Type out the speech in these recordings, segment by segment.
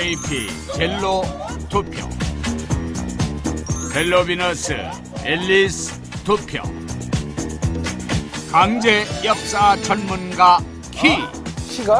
JP 젤로 2표, 벨로비너스 앨리스 2표, 강제 역사 전문가 키. 키가?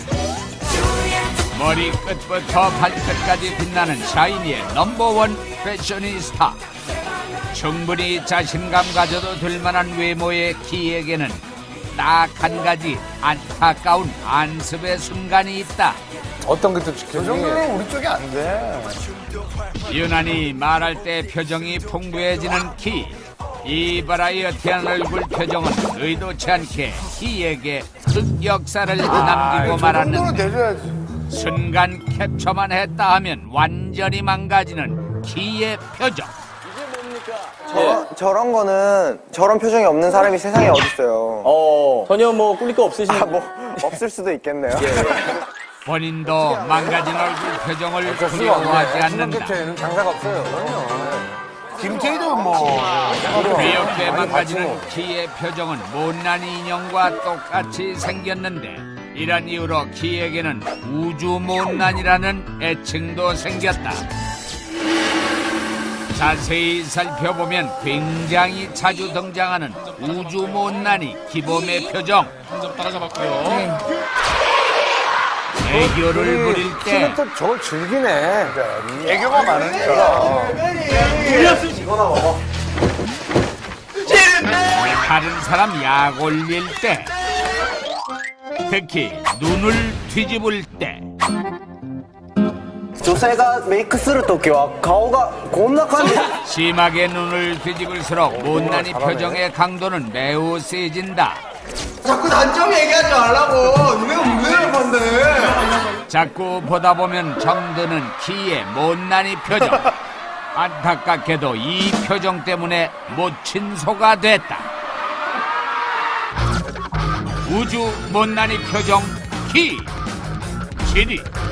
머리끝부터 발끝까지 빛나는 샤이니의 넘버원 패셔니스타. 충분히 자신감 가져도 될만한 외모의 키에게는 딱 한 가지 안타까운 안습의 순간이 있다. 어떤 게 또 지켜지? 그 정도는 우리 쪽이 안 돼. 유난히 말할 때 표정이 풍부해지는 키. 이 버라이어티한 얼굴 표정은 의도치 않게 키에게 흑역사를 남기고 저 정도는 말았는데 돼줘야지. 순간 캡처만 했다 하면 완전히 망가지는 키의 표정. 저런 거는 저런 표정이 없는 사람이 세상에 어딨어요. 전혀 뭐 꿀릴 거 없으신 뭐 없을 수도 있겠네요. 본인도 망가진 얼굴 표정을 두려워하지 않는다. 는 장사가 없어요. 김태희도 뭐. 귀엽게 망가지는 키의 표정은 못난 인형과 똑같이 생겼는데 이런 이유로 키에게는 우주 못난이라는 애칭도 생겼다. 자세히 살펴보면 굉장히 자주 등장하는 우주 못난이 기범의 표정. 한점 따라잡았고요. 애교를 부릴 때 또 저걸 즐기네. 애교가 많으니까. 다른 사람 약 올릴 때, 특히 눈을 뒤집을 때, 女性がメイクするときは顔がこんな感じ。 심하게 눈을 뒤집을수록 못난이 표정의 강도는 매우 세진다. 자꾸 단점 얘기하지 말라고. 니네가 문제를 봤네. 자꾸 보다 보면 정드는 키의 못난이 표정. 안타깝게도 이 표정 때문에 못 친소가 됐다. 우주 못난이 표정 키 7위.